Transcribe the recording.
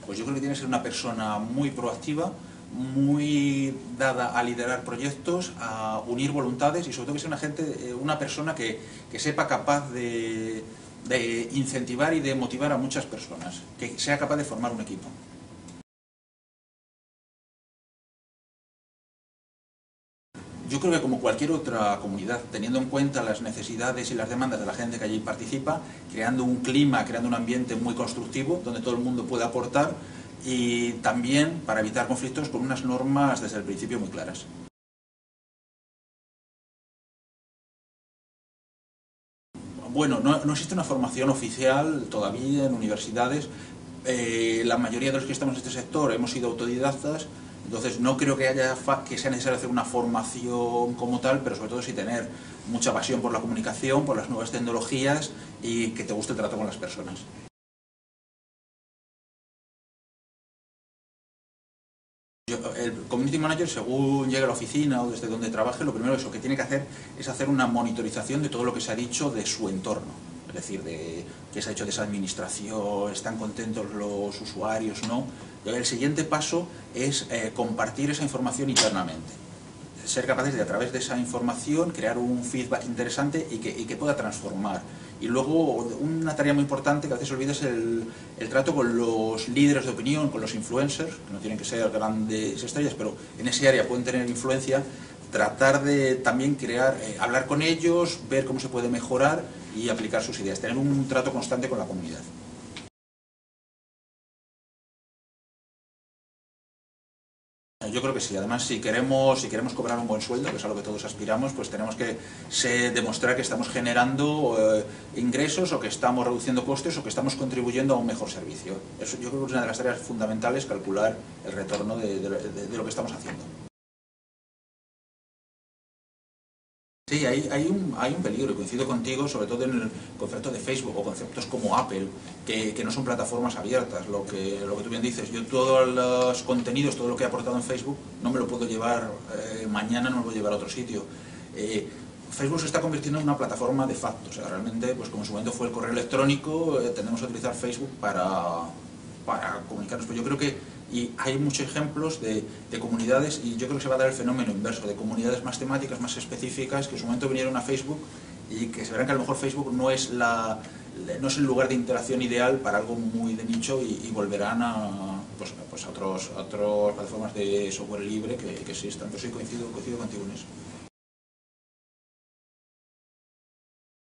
pues yo creo que tiene que ser una persona muy proactiva, muy dada a liderar proyectos, a unir voluntades y sobre todo que sea una persona que sepa capaz de incentivar y de motivar a muchas personas, que sea capaz de formar un equipo. Yo creo que como cualquier otra comunidad, teniendo en cuenta las necesidades y las demandas de la gente que allí participa, creando un clima, creando un ambiente muy constructivo, donde todo el mundo pueda aportar y también para evitar conflictos con unas normas desde el principio muy claras. Bueno, no existe una formación oficial todavía en universidades. La mayoría de los que estamos en este sector hemos sido autodidactas, entonces no creo que sea necesario hacer una formación como tal, pero sobre todo sí tener mucha pasión por la comunicación, por las nuevas tecnologías y que te guste el trato con las personas. El community manager, según llegue a la oficina o desde donde trabaje, lo primero que tiene que hacer es hacer una monitorización de todo lo que se ha dicho de su entorno. Es decir, de qué se ha hecho de esa administración, están contentos los usuarios, ¿no? Y el siguiente paso es compartir esa información internamente. Ser capaces de, a través de esa información, crear un feedback interesante y que pueda transformar. Y luego, una tarea muy importante que a veces olvidas es el trato con los líderes de opinión, con los influencers, que no tienen que ser grandes estrellas, pero en ese área pueden tener influencia, tratar de también hablar con ellos, ver cómo se puede mejorar y aplicar sus ideas, tener un trato constante con la comunidad. Yo creo que sí. Además, si queremos cobrar un buen sueldo, que es a lo que todos aspiramos, pues tenemos que demostrar que estamos generando ingresos o que estamos reduciendo costes o que estamos contribuyendo a un mejor servicio. Eso yo creo que es una de las tareas fundamentales, calcular el retorno de lo que estamos haciendo. Sí, hay un peligro, y coincido contigo, sobre todo en el concepto de Facebook o conceptos como Apple, que no son plataformas abiertas. Lo que tú bien dices, yo todos los contenidos, todo lo que he aportado en Facebook, no me lo puedo llevar mañana, no lo puedo llevar a otro sitio. Facebook se está convirtiendo en una plataforma de facto, o sea, realmente, pues como en su momento fue el correo electrónico, tendemos a utilizar Facebook para comunicarnos. Pero yo creo que hay muchos ejemplos de comunidades, y yo creo que se va a dar el fenómeno inverso, de comunidades más temáticas, más específicas, que en su momento vinieron a Facebook y que se verán que a lo mejor Facebook no es el lugar de interacción ideal para algo muy de nicho y volverán a otras plataformas de software libre que existan. Pues sí, coincido contigo en eso.